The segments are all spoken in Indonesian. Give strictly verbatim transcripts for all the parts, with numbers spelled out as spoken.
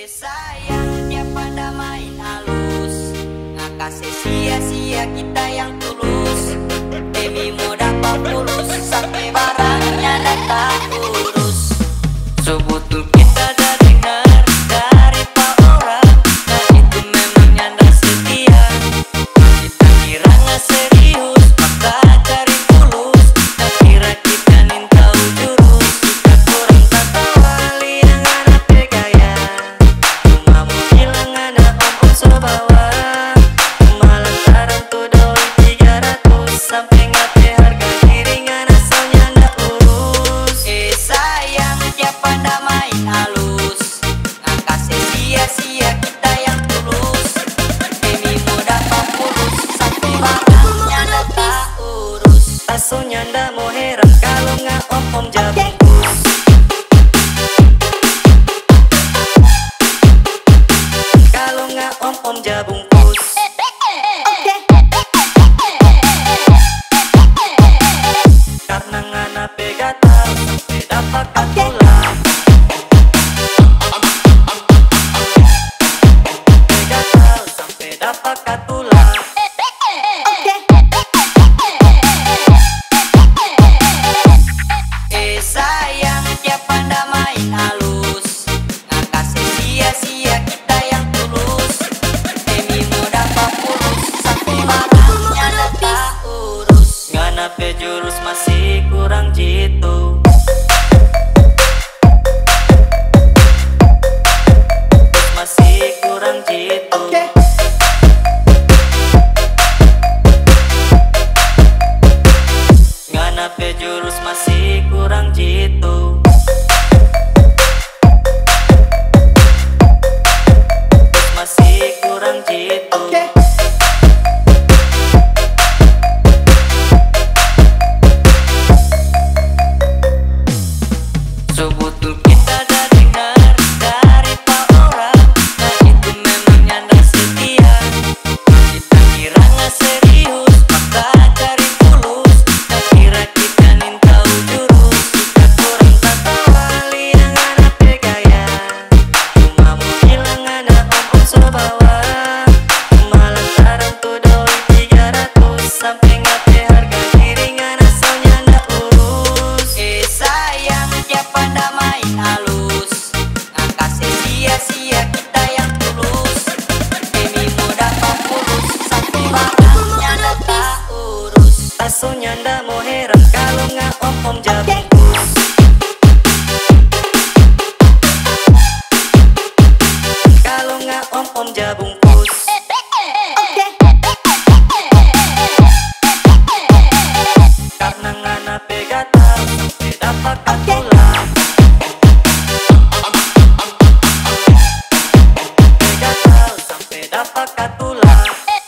sayang, dia pada main halus, ngakasih sia-sia kita yang tulus. Demi mau dapat pulus, sampai barangnya datang urus. Sebutul kita dah dengar dari pak orang, nah itu memang nyanda setia. Kita kira nggak serius, maka cari pulus. Tak kira kita nin tahu jurus, kita kurang tak tahu hal yang ada pegaya. Cuma mau bilang ada om-om sebawa, malah sekarang tuh doi tiga ratus, sampai ngape harga diri ngana soalnya ndak urus. Eh sayang, dia pada main halus, ngakasih sia-sia kita yang tulus. Demi mau dapat pulus, sampai barangnya ndak tak urus. Tasunya ndak mau heran kalau nggak om-om jabungkus. Kalau nggak om-om jabungkus. Karena ngana pegatal sampai dapat katulang. Pegatal sampai dapat katulang. Eh sayang, dia pada main halus, ngakasih sia-sia kita yang tulus. Demi mau dapat pulus, sampai barangnya ndak tak urus. Ngana pe jurus masih kurang jitu, masih kurang jitu. Ngana pe jurus masih kurang jitu, masih kurang jitu. Sebutul kita dah dengar dari pak orang, nah itu memang nyanda setia. Kita kira nggak serius, maka cari pulus. Tak kira kita nin tahu jurus, kita kurang tak tahu hal yang ada pegaya. Cuma mau bilang ada om-om sebawa, malah sekarang tuh doi tiga ratus, sampai ngape harga diri ngana soalnya ndak urus. Eh sayang, dia pada main halus, ngakasih sia-sia kita yang tulus. Demi mau dapat pulus, sampai barangnya ndak tak urus. Tasunya ndak mau heran kalau nggak om-om jabungkus. Kalau nggak om-om jabungkus. Karena ngana pegatal sampai dapat katulang. Pegatal sampai dapat katulang.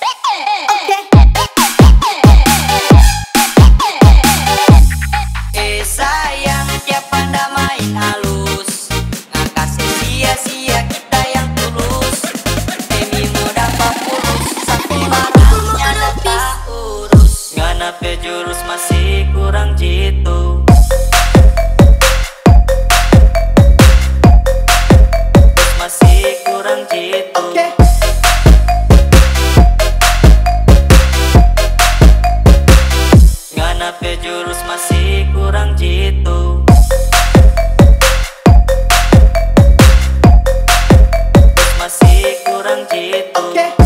Eh sayang, dia pada main halus, ngakasih sia-sia kita yang tulus. Demi mau dapat pulus, sampai barangnya ndak tak urus. Ngana pe jurus masih kurang jitu, masih kurang jitu. Ngana pe jurus masih kurang jitu, masih kurang jitu.